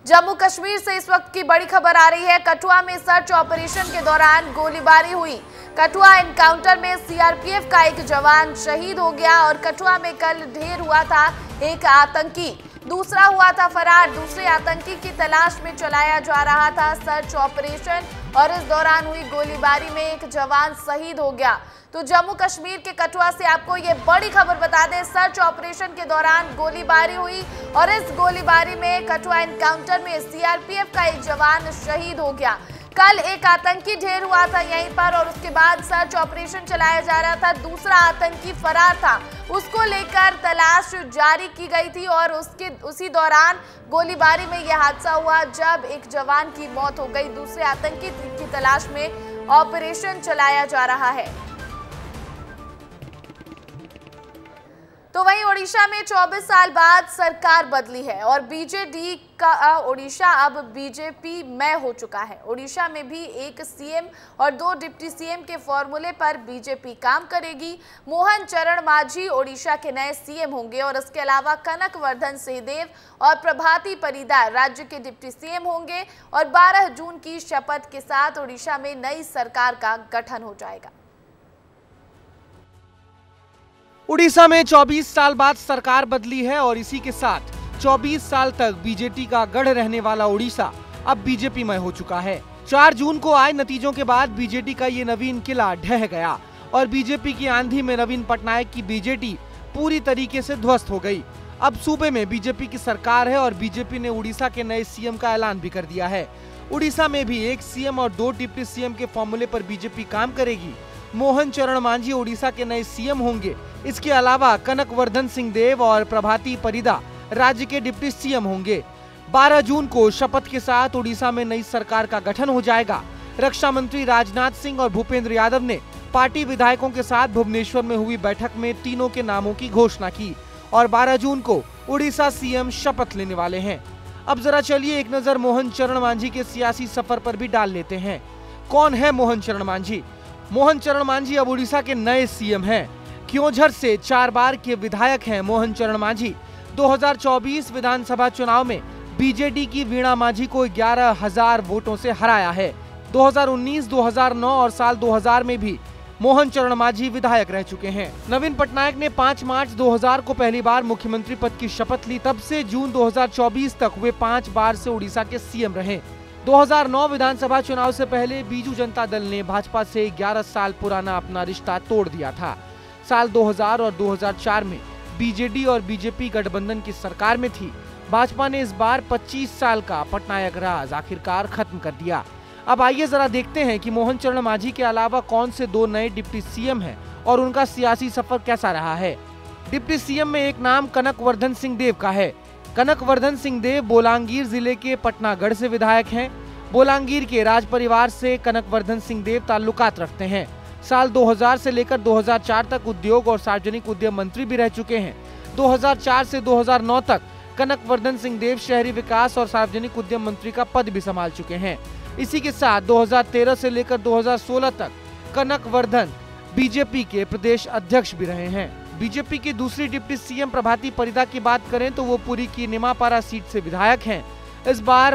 जम्मू कश्मीर से इस वक्त की बड़ी खबर आ रही है। कठुआ में सर्च ऑपरेशन के दौरान गोलीबारी हुई। कठुआ एनकाउंटर में सीआरपीएफ का एक जवान शहीद हो गया और कठुआ में कल ढेर हुआ था एक आतंकी, दूसरा हुआ था फरार। दूसरे आतंकी की तलाश में चलाया जा रहा था सर्च ऑपरेशन और इस दौरान हुई गोलीबारी में एक जवान शहीद हो गया। तो जम्मू कश्मीर के कठुआ से आपको ये बड़ी खबर बता दें, सर्च ऑपरेशन के दौरान गोलीबारी हुई और इस गोलीबारी में कठुआ एनकाउंटर में सीआरपीएफ का एक जवान शहीद हो गया। कल एक आतंकी ढेर हुआ था यहीं पर और उसके बाद सर्च ऑपरेशन चलाया जा रहा था। दूसरा आतंकी फरार था, उसको लेकर तलाश जारी की गई थी और उसी दौरान गोलीबारी में यह हादसा हुआ जब एक जवान की मौत हो गई। दूसरे आतंकी की तलाश में ऑपरेशन चलाया जा रहा है। तो वहीं ओडिशा में 24 साल बाद सरकार बदली है और बीजेडी का ओडिशा अब बीजेपी मय हो चुका है। ओडिशा में भी एक सीएम और 2 डिप्टी सीएम के फॉर्मूले पर बीजेपी काम करेगी। मोहन चरण मांझी ओडिशा के नए सीएम होंगे और इसके अलावा कनक वर्धन सिंहदेव और प्रभाती परिदा राज्य के डिप्टी सीएम होंगे और 12 जून की शपथ के साथ ओडिशा में नई सरकार का गठन हो जाएगा। उड़ीसा में 24 साल बाद सरकार बदली है और इसी के साथ 24 साल तक बीजेपी का गढ़ रहने वाला उड़ीसा अब बीजेपी में हो चुका है। 4 जून को आए नतीजों के बाद बीजेडी का ये नवीन किला ढह गया और बीजेपी की आंधी में नवीन पटनायक की बीजेडी पूरी तरीके से ध्वस्त हो गई। अब सूबे में बीजेपी की सरकार है और बीजेपी ने उड़ीसा के नए सीएम का ऐलान भी कर दिया है। उड़ीसा में भी एक सीएम और 2 डिप्टी सीएम के फॉर्मूले पर बीजेपी काम करेगी। मोहन चरण मांझी ओडिशा के नए सीएम होंगे। इसके अलावा कनक वर्धन सिंहदेव और प्रभाती परिदा राज्य के डिप्टी सीएम होंगे। 12 जून को शपथ के साथ ओडिशा में नई सरकार का गठन हो जाएगा। रक्षा मंत्री राजनाथ सिंह और भूपेंद्र यादव ने पार्टी विधायकों के साथ भुवनेश्वर में हुई बैठक में तीनों के नामों की घोषणा की और 12 जून को ओडिशा सीएम शपथ लेने वाले हैं। अब जरा चलिए एक नजर मोहन चरण मांझी के सियासी सफर पर भी डाल लेते हैं। कौन है मोहन चरण मांझी? मोहन चरण मांझी अब उड़ीसा के नए सीएम हैं। क्योंझर से 4 बार के विधायक हैं मोहन चरण मांझी। 2024 विधानसभा चुनाव में बीजेडी की वीणा मांझी को 11,000 वोटों से हराया है। 2019, 2009 और साल 2000 में भी मोहन चरण मांझी विधायक रह चुके हैं। नवीन पटनायक ने 5 मार्च 2000 को पहली बार मुख्यमंत्री पद की शपथ ली। तब से जून 2024 तक वे 5 बार से उड़ीसा के सीएम रहे। 2009 विधानसभा चुनाव से पहले बीजू जनता दल ने भाजपा से 11 साल पुराना अपना रिश्ता तोड़ दिया था। साल 2000 और 2004 में बीजेडी और बीजेपी गठबंधन की सरकार में थी। भाजपा ने इस बार 25 साल का पटनायक राज आखिरकार खत्म कर दिया। अब आइए जरा देखते हैं कि मोहन चरण मांझी के अलावा कौन से 2 नए डिप्टी सीएम हैं और उनका सियासी सफर कैसा रहा है। डिप्टी सीएम में एक नाम कनक वर्धन सिंहदेव का है। कनक वर्धन सिंहदेव बोलांगीर जिले के पटनागढ़ से विधायक हैं। बोलांगीर के राज परिवार से कनक वर्धन सिंहदेव ताल्लुकात रखते हैं। साल 2000 से लेकर 2004 तक उद्योग और सार्वजनिक उद्यम मंत्री भी रह चुके हैं। 2004 से 2009 तक कनक वर्धन सिंहदेव शहरी विकास और सार्वजनिक उद्यम मंत्री का पद भी संभाल चुके हैं। इसी के साथ 2013 से लेकर 2016 तक कनक वर्धन बीजेपी के प्रदेश अध्यक्ष भी रहे हैं। बीजेपी की दूसरी डिप्टी सीएम प्रभाती परिदा की बात करें तो वो पुरी की निमापारा सीट से विधायक हैं। इस बार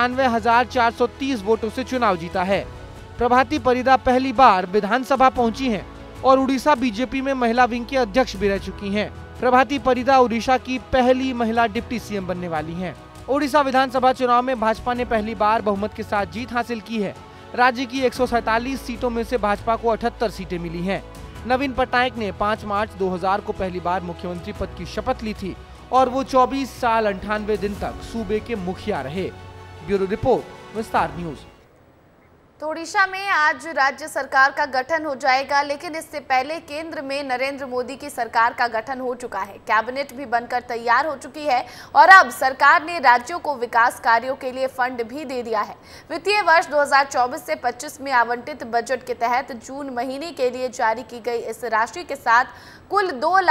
95,430 वोटों से चुनाव जीता है। प्रभाती परिदा पहली बार विधानसभा पहुंची हैं और उड़ीसा बीजेपी में महिला विंग की अध्यक्ष भी रह चुकी हैं। प्रभाती परिदा उड़ीसा की पहली महिला डिप्टी सीएम बनने वाली हैं। उड़ीसा विधानसभा चुनाव में भाजपा ने पहली बार बहुमत के साथ जीत हासिल की है। राज्य की 147 सीटों में से भाजपा को 78 सीटें मिली हैं। नवीन पटनायक ने 5 मार्च 2000 को पहली बार मुख्यमंत्री पद की शपथ ली थी और वो 24 साल 98 दिन तक सूबे के मुखिया रहे। Bureau report, Vistaar news. तो ओडिशा में आज राज्य सरकार का गठन हो जाएगा, लेकिन इससे पहले केंद्र में नरेंद्र मोदी की सरकार का गठन हो चुका है। कैबिनेट भी बनकर तैयार हो चुकी है और अब सरकार ने राज्यों को विकास कार्यों के लिए फंड भी दे दिया है। वित्तीय वर्ष 2024 से 25 में आवंटित बजट के तहत जून महीने के लिए जारी की गई इस राशि के साथ कुल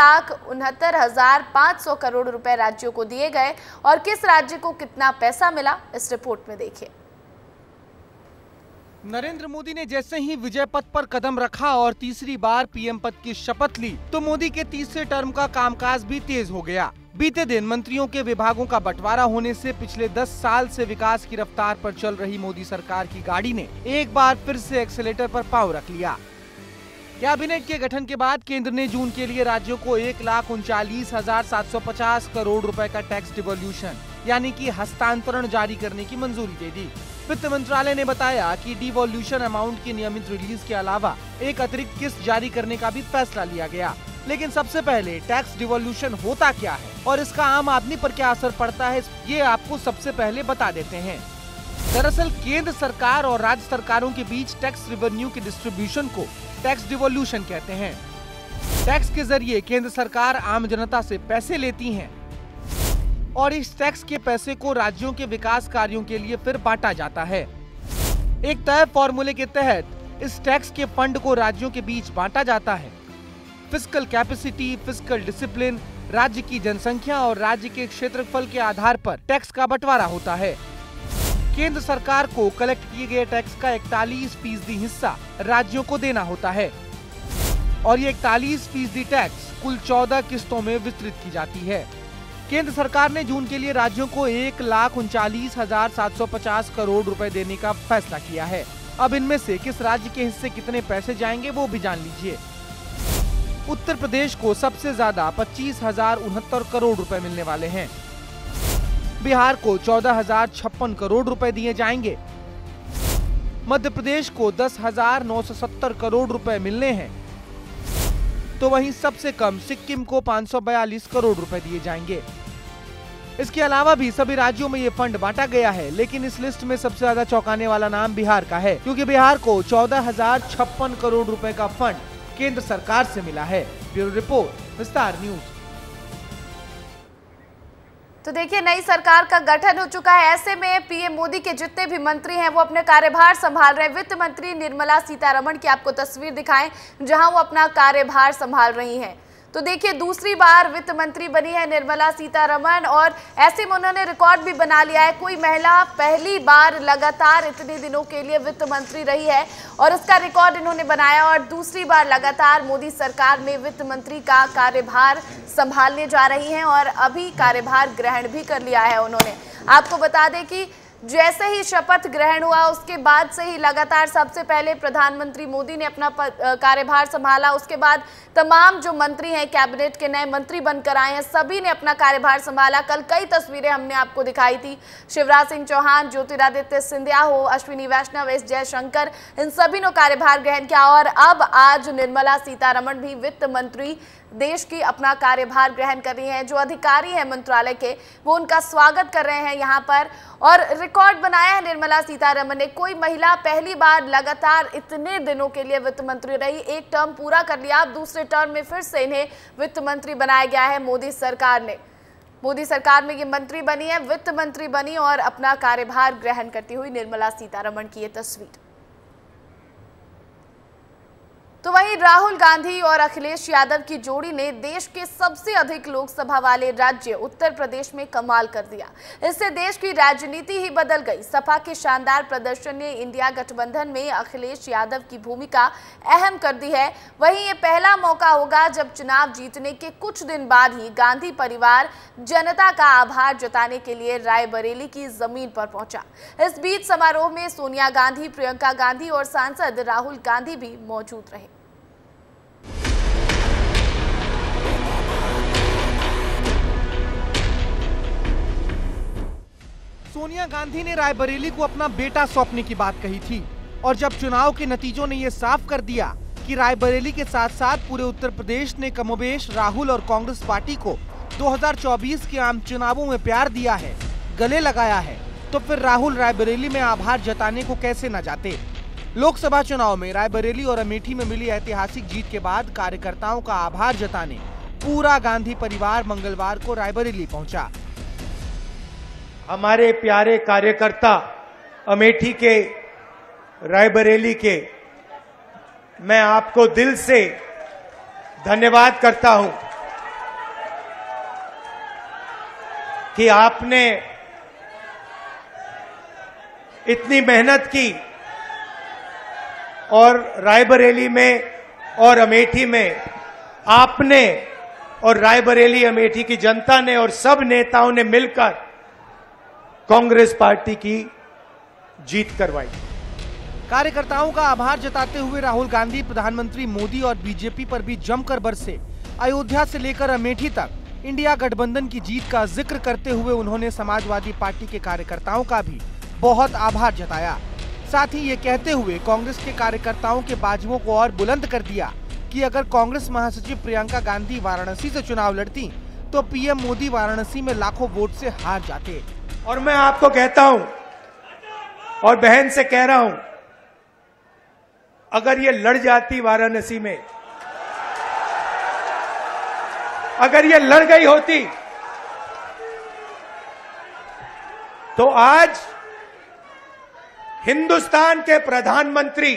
2,69,500 करोड़ रुपए राज्यों को दिए गए और किस राज्य को कितना पैसा मिला, इस रिपोर्ट में देखिए। नरेंद्र मोदी ने जैसे ही विजय पथ पर कदम रखा और तीसरी बार पीएम पद की शपथ ली तो मोदी के तीसरे टर्म का कामकाज भी तेज हो गया। बीते दिन मंत्रियों के विभागों का बंटवारा होने से पिछले 10 साल से विकास की रफ्तार पर चल रही मोदी सरकार की गाड़ी ने एक बार फिर से एक्सीलेटर पर पांव रख लिया। कैबिनेट के गठन के बाद केंद्र ने जून के लिए राज्यों को 1,39,750 करोड़ रुपए का टैक्स डिवोल्यूशन यानी कि हस्तांतरण जारी करने की मंजूरी दे दी। वित्त मंत्रालय ने बताया कि डिवोल्यूशन अमाउंट की नियमित रिलीज के अलावा एक अतिरिक्त किस्त जारी करने का भी फैसला लिया गया। लेकिन सबसे पहले टैक्स डिवोल्यूशन होता क्या है और इसका आम आदमी पर क्या असर पड़ता है, ये आपको सबसे पहले बता देते हैं। दरअसल केंद्र सरकार और राज्य सरकारों के बीच टैक्स रेवेन्यू के डिस्ट्रीब्यूशन को टैक्स डिवोल्यूशन कहते हैं। टैक्स के जरिए केंद्र सरकार आम जनता से पैसे लेती हैं और इस टैक्स के पैसे को राज्यों के विकास कार्यों के लिए फिर बांटा जाता है। एक तय फॉर्मूले के तहत इस टैक्स के फंड को राज्यों के बीच बांटा जाता है। फिस्कल कैपेसिटी, फिस्कल डिसिप्लिन, राज्य की जनसंख्या और राज्य के क्षेत्रफल के आधार पर टैक्स का बंटवारा होता है। केंद्र सरकार को कलेक्ट किए गए टैक्स का 41% हिस्सा राज्यों को देना होता है और ये 41% टैक्स कुल 14 किस्तों में वितरित की जाती है। केंद्र सरकार ने जून के लिए राज्यों को 1,39,750 करोड़ रुपए देने का फैसला किया है। अब इनमें से किस राज्य के हिस्से कितने पैसे जाएंगे वो भी जान लीजिए। उत्तर प्रदेश को सबसे ज्यादा 25,069 करोड़ रुपए मिलने वाले हैं। बिहार को 14,056 करोड़ रुपए दिए जाएंगे। मध्य प्रदेश को 10,970 करोड़ रुपए मिलने हैं, तो वहीं सबसे कम सिक्किम को 542 करोड़ रुपए दिए जाएंगे। इसके अलावा भी सभी राज्यों में ये फंड बांटा गया है, लेकिन इस लिस्ट में सबसे ज्यादा चौंकाने वाला नाम बिहार का है, क्योंकि बिहार को 14,056 करोड़ रुपए का फंड केंद्र सरकार से मिला है। Bureau report, Vistaar news. तो देखिए, नई सरकार का गठन हो चुका है। ऐसे में पीएम मोदी के जितने भी मंत्री हैं वो अपने कार्यभार संभाल रहे हैं। वित्त मंत्री निर्मला सीतारमण की आपको तस्वीर दिखाएं जहां वो अपना कार्यभार संभाल रही हैं। तो देखिए, दूसरी बार वित्त मंत्री बनी है निर्मला सीतारमण और ऐसे में उन्होंने रिकॉर्ड भी बना लिया है। कोई महिला पहली बार लगातार इतने दिनों के लिए वित्त मंत्री रही है और इसका रिकॉर्ड इन्होंने बनाया और दूसरी बार लगातार मोदी सरकार में वित्त मंत्री का कार्यभार संभालने जा रही हैं और अभी कार्यभार ग्रहण भी कर लिया है उन्होंने। आपको बता दें कि जैसे ही शपथ ग्रहण हुआ उसके बाद से ही लगातार सबसे पहले प्रधानमंत्री मोदी ने अपना कार्यभार संभाला। उसके बाद तमाम जो मंत्री हैं, कैबिनेट के नए मंत्री बनकर आए हैं, सभी ने अपना कार्यभार संभाला। कल कई तस्वीरें हमने आपको दिखाई थी। शिवराज सिंह चौहान, ज्योतिरादित्य सिंधिया हो, अश्विनी वैष्णव, एस जयशंकर, इन सभी ने कार्यभार ग्रहण किया और अब आज निर्मला सीतारमण भी वित्त मंत्री देश की अपना कार्यभार ग्रहण कर रही हैं। जो अधिकारी हैं मंत्रालय के वो उनका स्वागत कर रहे हैं यहाँ पर और रिकॉर्ड बनाया है निर्मला सीतारमण ने। कोई महिला पहली बार लगातार इतने दिनों के लिए वित्त मंत्री रही, एक टर्म पूरा कर लिया, अब दूसरे टर्म में फिर से इन्हें वित्त मंत्री बनाया गया है मोदी सरकार ने। मोदी सरकार में ये मंत्री बनी है, वित्त मंत्री बनी और अपना कार्यभार ग्रहण करती हुई निर्मला सीतारमण की ये तस्वीर। तो वहीं राहुल गांधी और अखिलेश यादव की जोड़ी ने देश के सबसे अधिक लोकसभा वाले राज्य उत्तर प्रदेश में कमाल कर दिया। इससे देश की राजनीति ही बदल गई। सपा के शानदार प्रदर्शन ने इंडिया गठबंधन में अखिलेश यादव की भूमिका अहम कर दी है। वहीं ये पहला मौका होगा जब चुनाव जीतने के कुछ दिन बाद ही गांधी परिवार जनता का आभार जताने के लिए रायबरेली की जमीन पर पहुंचा। इस बीच समारोह में सोनिया गांधी, प्रियंका गांधी और सांसद राहुल गांधी भी मौजूद रहे। सोनिया गांधी ने रायबरेली को अपना बेटा सौंपने की बात कही थी और जब चुनाव के नतीजों ने यह साफ कर दिया कि रायबरेली के साथ साथ पूरे उत्तर प्रदेश ने कमोबेश राहुल और कांग्रेस पार्टी को 2024 के आम चुनावों में प्यार दिया है, गले लगाया है, तो फिर राहुल रायबरेली में आभार जताने को कैसे न जाते। लोकसभा चुनाव में रायबरेली और अमेठी में मिली ऐतिहासिक जीत के बाद कार्यकर्ताओं का आभार जताने पूरा गांधी परिवार मंगलवार को रायबरेली पहुंचा। हमारे प्यारे कार्यकर्ता अमेठी के, रायबरेली के, मैं आपको दिल से धन्यवाद करता हूं कि आपने इतनी मेहनत की और रायबरेली में और अमेठी में आपने और रायबरेली अमेठी की जनता ने और सब नेताओं ने मिलकर कांग्रेस पार्टी की जीत करवाई। कार्यकर्ताओं का आभार जताते हुए राहुल गांधी प्रधानमंत्री मोदी और बीजेपी पर भी जमकर बरसे। अयोध्या से लेकर अमेठी तक इंडिया गठबंधन की जीत का जिक्र करते हुए उन्होंने समाजवादी पार्टी के कार्यकर्ताओं का भी बहुत आभार जताया। साथ ही ये कहते हुए कांग्रेस के कार्यकर्ताओं के बाजुओं को और बुलंद कर दिया कि अगर कांग्रेस महासचिव प्रियंका गांधी वाराणसी से चुनाव लड़ती तो पीएम मोदी वाराणसी में लाखों वोट से हार जाते। और मैं आपको कहता हूं और बहन से कह रहा हूं, अगर ये लड़ जाती वाराणसी में, अगर ये लड़ गई होती तो आज हिंदुस्तान के प्रधानमंत्री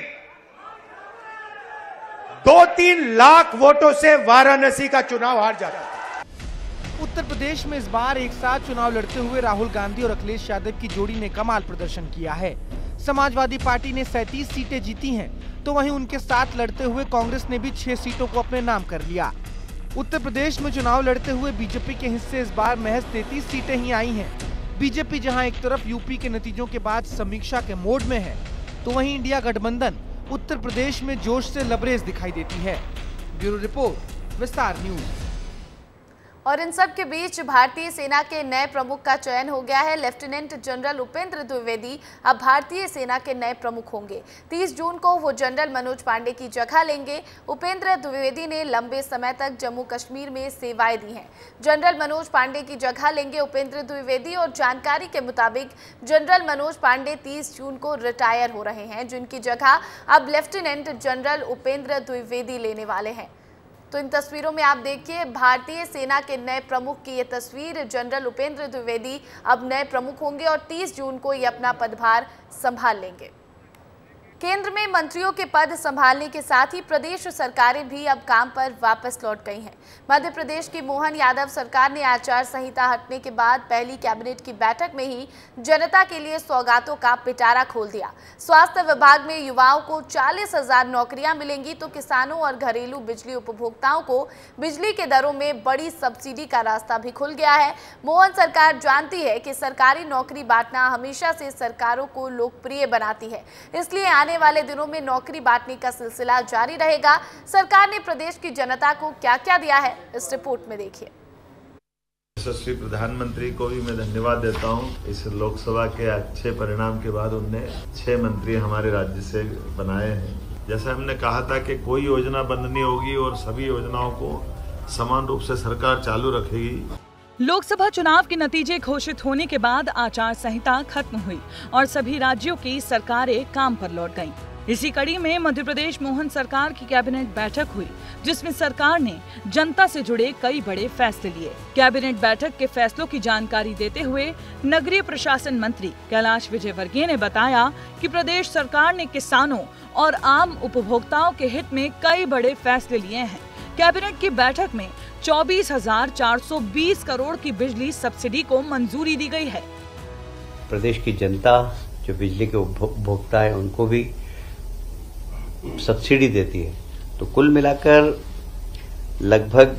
2-3 लाख वोटों से वाराणसी का चुनाव हार जाता। उत्तर प्रदेश में इस बार एक साथ चुनाव लड़ते हुए राहुल गांधी और अखिलेश यादव की जोड़ी ने कमाल प्रदर्शन किया है। समाजवादी पार्टी ने 37 सीटें जीती हैं, तो वहीं उनके साथ लड़ते हुए कांग्रेस ने भी 6 सीटों को अपने नाम कर लिया। उत्तर प्रदेश में चुनाव लड़ते हुए बीजेपी के हिस्से इस बार महज 33 सीटें ही आई हैं। बीजेपी जहां एक तरफ यूपी के नतीजों के बाद समीक्षा के मोड में है, तो वहीं इंडिया गठबंधन उत्तर प्रदेश में जोश से लबरेज दिखाई देती है। Bureau report, Vistaar news. और इन सब के बीच भारतीय सेना के नए प्रमुख का चयन हो गया है। लेफ्टिनेंट जनरल उपेंद्र द्विवेदी अब भारतीय सेना के नए प्रमुख होंगे। 30 जून को वो जनरल मनोज पांडे की जगह लेंगे। उपेंद्र द्विवेदी ने लंबे समय तक जम्मू कश्मीर में सेवाएं दी हैं। जनरल मनोज पांडे की जगह लेंगे उपेंद्र द्विवेदी और जानकारी के मुताबिक जनरल मनोज पांडे 30 जून को रिटायर हो रहे हैं, जिनकी जगह अब लेफ्टिनेंट जनरल उपेंद्र द्विवेदी लेने वाले हैं। तो इन तस्वीरों में आप देखिए भारतीय सेना के नए प्रमुख की ये तस्वीर। जनरल उपेंद्र द्विवेदी अब नए प्रमुख होंगे और 30 जून को ये अपना पदभार संभाल लेंगे। केंद्र में मंत्रियों के पद संभालने के साथ ही प्रदेश सरकारें भी अब काम पर वापस लौट गई हैं। मध्य प्रदेश की मोहन यादव सरकार ने आचार संहिता हटने के बाद पहली कैबिनेट की बैठक में ही जनता के लिए सौगातों का पिटारा खोल दिया। स्वास्थ्य विभाग में युवाओं को 40,000 नौकरियां मिलेंगी, तो किसानों और घरेलू बिजली उपभोक्ताओं को बिजली के दरों में बड़ी सब्सिडी का रास्ता भी खुल गया है। मोहन सरकार जानती है कि सरकारी नौकरी बांटना हमेशा से सरकारों को लोकप्रिय बनाती है, इसलिए आने वाले दिनों में नौकरी बांटने का सिलसिला जारी रहेगा। सरकार ने प्रदेश की जनता को क्या क्या दिया है, इस रिपोर्ट में देखिए। यशस्वी प्रधानमंत्री को भी मैं धन्यवाद देता हूं। इस लोकसभा के अच्छे परिणाम के बाद उनने 6 मंत्री हमारे राज्य से बनाए हैं। जैसे हमने कहा था कि कोई योजना बंद नहीं होगी और सभी योजनाओं को समान रूप से सरकार चालू रखेगी। लोकसभा चुनाव के नतीजे घोषित होने के बाद आचार संहिता खत्म हुई और सभी राज्यों की सरकारें काम पर लौट गईं। इसी कड़ी में मध्य प्रदेश मोहन सरकार की कैबिनेट बैठक हुई, जिसमें सरकार ने जनता से जुड़े कई बड़े फैसले लिए। कैबिनेट बैठक के फैसलों की जानकारी देते हुए नगरीय प्रशासन मंत्री कैलाश विजयवर्गीय ने बताया कि प्रदेश सरकार ने किसानों और आम उपभोक्ताओं के हित में कई बड़े फैसले लिए हैं। कैबिनेट की बैठक में 24,420 करोड़ की बिजली सब्सिडी को मंजूरी दी गई है। प्रदेश की जनता जो बिजली के उपभोक्ता है उनको भी सब्सिडी देती है, तो कुल मिलाकर लगभग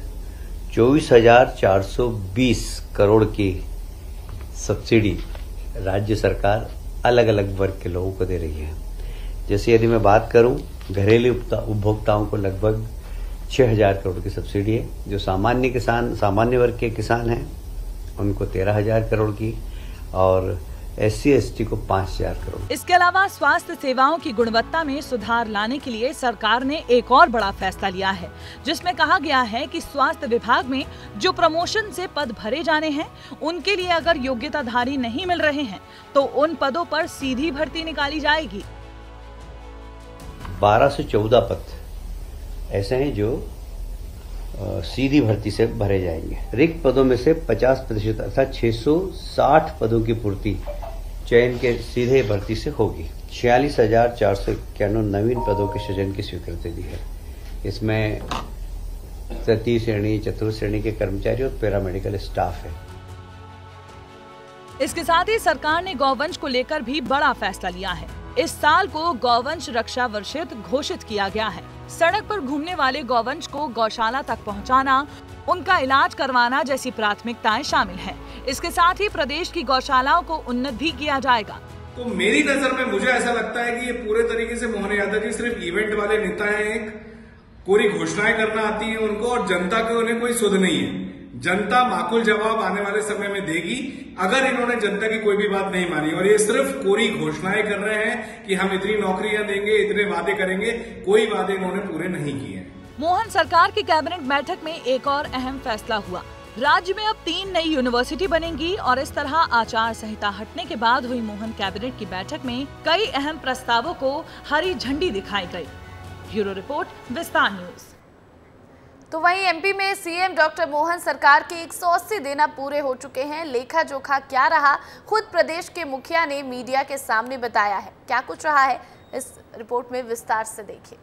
24,420 करोड़ की सब्सिडी राज्य सरकार अलग अलग वर्ग के लोगों को दे रही है। जैसे यदि मैं बात करूं, घरेलू उपभोक्ताओं को लगभग 6,000 करोड़ की सब्सिडी है। जो सामान्य वर्ग के किसान हैं उनको 13,000 करोड़ की और SC/ST को 5,000 करोड़। इसके अलावा स्वास्थ्य सेवाओं की गुणवत्ता में सुधार लाने के लिए सरकार ने एक और बड़ा फैसला लिया है, जिसमें कहा गया है कि स्वास्थ्य विभाग में जो प्रमोशन से पद भरे जाने हैं, उनके लिए अगर योग्यताधारी नहीं मिल रहे हैं तो उन पदों पर सीधी भर्ती निकाली जाएगी। 12 से 14 पद ऐसे हैं जो सीधी भर्ती से भरे जाएंगे। रिक्त पदों में से 50% अर्थात 660 पदों की पूर्ति चयन के सीधे भर्ती से होगी। 46,491 नवीन पदों के सृजन की स्वीकृति दी है। इसमें तृतीय श्रेणी, चतुर्थ श्रेणी के कर्मचारी और पैरामेडिकल स्टाफ है। इसके साथ ही सरकार ने गौवंश को लेकर भी बड़ा फैसला लिया है। इस साल को गौवंश रक्षा वर्षित घोषित किया गया है। सड़क पर घूमने वाले गौवंश को गौशाला तक पहुंचाना, उनका इलाज करवाना जैसी प्राथमिकताएं शामिल हैं। इसके साथ ही प्रदेश की गौशालाओं को उन्नत भी किया जाएगा। तो मेरी नजर में मुझे ऐसा लगता है कि ये पूरे तरीके से मोहन यादव जी सिर्फ इवेंट वाले नेता हैं। एक पूरी घोषणाएं करना आती है उनको और जनता के उन्हें कोई सुध नहीं है। जनता माकूल जवाब आने वाले समय में देगी अगर इन्होंने जनता की कोई भी बात नहीं मानी। और ये सिर्फ कोरी घोषणाएं कर रहे हैं कि हम इतनी नौकरियां देंगे, इतने वादे करेंगे, कोई वादे इन्होंने पूरे नहीं किए। मोहन सरकार की कैबिनेट बैठक में एक और अहम फैसला हुआ। राज्य में अब 3 नई यूनिवर्सिटी बनेंगी और इस तरह आचार संहिता हटने के बाद हुई मोहन कैबिनेट की बैठक में कई अहम प्रस्तावों को हरी झंडी दिखाई गई। Bureau report, Vistaar news. तो वहीं एमपी में सीएम डॉक्टर मोहन सरकार के 180 दिन अब पूरे हो चुके हैं। लेखा जोखा क्या रहा, खुद प्रदेश के मुखिया ने मीडिया के सामने बताया है। क्या कुछ रहा है, इस रिपोर्ट में विस्तार से देखिए।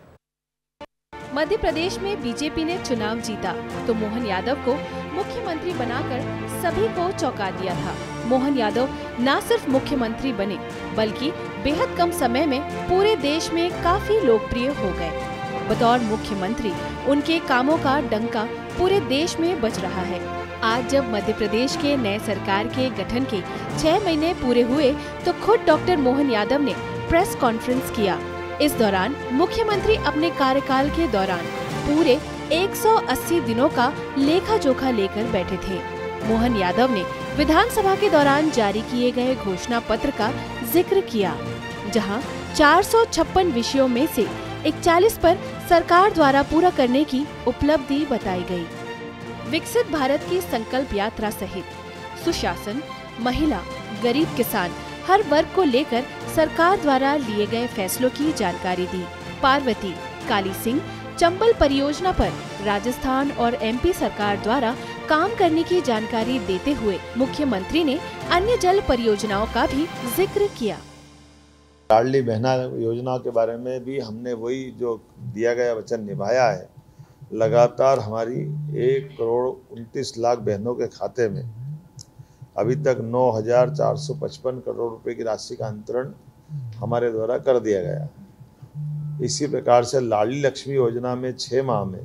मध्य प्रदेश में बीजेपी ने चुनाव जीता तो मोहन यादव को मुख्यमंत्री बनाकर सभी को चौंका दिया था। मोहन यादव न सिर्फ मुख्यमंत्री बने बल्कि बेहद कम समय में पूरे देश में काफी लोकप्रिय हो गए। बतौर मुख्यमंत्री उनके कामों का डंका पूरे देश में बज रहा है। आज जब मध्य प्रदेश के नए सरकार के गठन के 6 महीने पूरे हुए तो खुद डॉक्टर मोहन यादव ने प्रेस कॉन्फ्रेंस किया। इस दौरान मुख्यमंत्री अपने कार्यकाल के दौरान पूरे 180 दिनों का लेखा जोखा लेकर बैठे थे। मोहन यादव ने विधानसभा के दौरान जारी किए गए घोषणा पत्र का जिक्र किया, जहां 456 विषयों में से 41 पर सरकार द्वारा पूरा करने की उपलब्धि बताई गई। विकसित भारत की संकल्प यात्रा सहित सुशासन, महिला, गरीब किसान हर वर्ग को लेकर सरकार द्वारा लिए गए फैसलों की जानकारी दी। पार्वती, काली सिंह, चंबल परियोजना पर राजस्थान और एमपी सरकार द्वारा काम करने की जानकारी देते हुए मुख्यमंत्री ने अन्य जल परियोजनाओं का भी जिक्र किया। लाडली बहना योजना के बारे में भी हमने वही जो दिया गया वचन निभाया है। लगातार हमारी 1,29,00,000 बहनों के खाते में अभी तक 9,455 करोड़ रुपए की राशि का अंतरण हमारे द्वारा कर दिया गया। इसी प्रकार से लाडली लक्ष्मी योजना में 6 माह में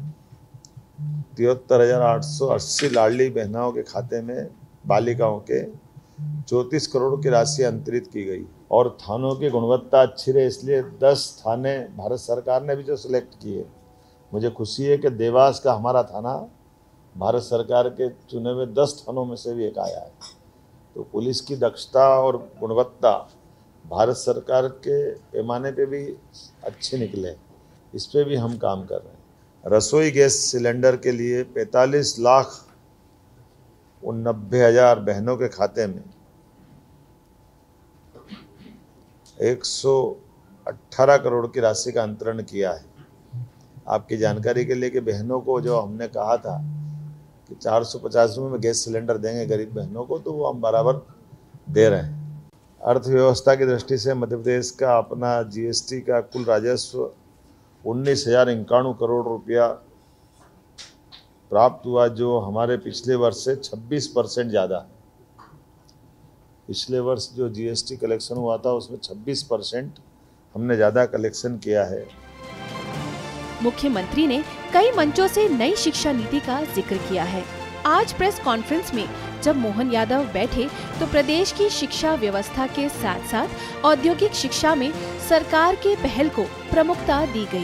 73,880 लाडली बहनाओं के खाते में बालिकाओं के 34 करोड़ की राशि अंतरित की गई। और थानों की गुणवत्ता अच्छी रहे इसलिए 10 थाने भारत सरकार ने भी जो सिलेक्ट किए। मुझे खुशी है कि देवास का हमारा थाना भारत सरकार के चुने हुए 10 थानों में से भी एक आया है। तो पुलिस की दक्षता और गुणवत्ता भारत सरकार के पैमाने पे भी अच्छे निकले, इस पे भी हम काम कर रहे हैं। रसोई गैस सिलेंडर के लिए 45,90,000 बहनों के खाते में 118 करोड़ की राशि का अंतरण किया है। आपकी जानकारी के लिए कि बहनों को जो हमने कहा था कि 450 रुपये में गैस सिलेंडर देंगे गरीब बहनों को, तो वो हम बराबर दे रहे हैं। अर्थव्यवस्था की दृष्टि से मध्य प्रदेश का अपना जीएसटी का कुल राजस्व 19,091 करोड़ रुपया प्राप्त हुआ, जो हमारे पिछले वर्ष से 26% ज़्यादा है। पिछले वर्ष जो जीएसटी कलेक्शन हुआ था उसमें 26% हमने ज़्यादा कलेक्शन किया है। मुख्यमंत्री ने कई मंचों से नई शिक्षा नीति का जिक्र किया है। आज प्रेस कॉन्फ्रेंस में जब मोहन यादव बैठे तो प्रदेश की शिक्षा व्यवस्था के साथ साथ औद्योगिक शिक्षा में सरकार के पहल को प्रमुखता दी गई।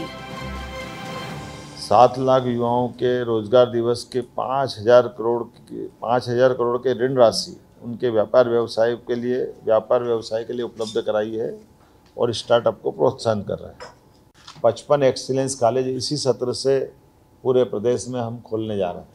7 लाख युवाओं के रोजगार दिवस के 5,000 करोड़ के ऋण राशि उनके व्यापार व्यवसाय के लिए उपलब्ध कराई है और स्टार्टअप को प्रोत्साहन कर रहे हैं। 55 एक्सीलेंस कॉलेज इसी सत्र से पूरे प्रदेश में हम खोलने जा रहे हैं,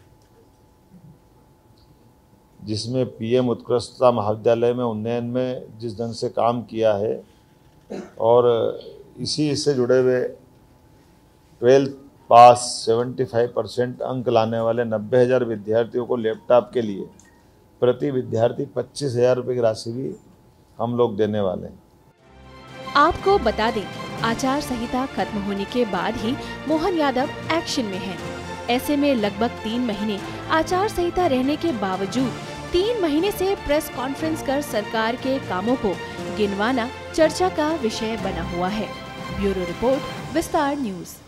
जिसमें पीएम उत्कृष्टता महाविद्यालय में उन्नयन में जिस ढंग से काम किया है और इसी से जुड़े हुए 12th पास 75% अंक लाने वाले 90,000 विद्यार्थियों को लैपटॉप के लिए प्रति विद्यार्थी 25,000 रुपये की राशि भी हम लोग देने वाले हैं। आपको बता दें, आचार संहिता खत्म होने के बाद ही मोहन यादव एक्शन में हैं। ऐसे में लगभग 3 महीने आचार संहिता रहने के बावजूद 3 महीने से प्रेस कॉन्फ्रेंस कर सरकार के कामों को गिनवाना चर्चा का विषय बना हुआ है। Bureau report, Vistaar news.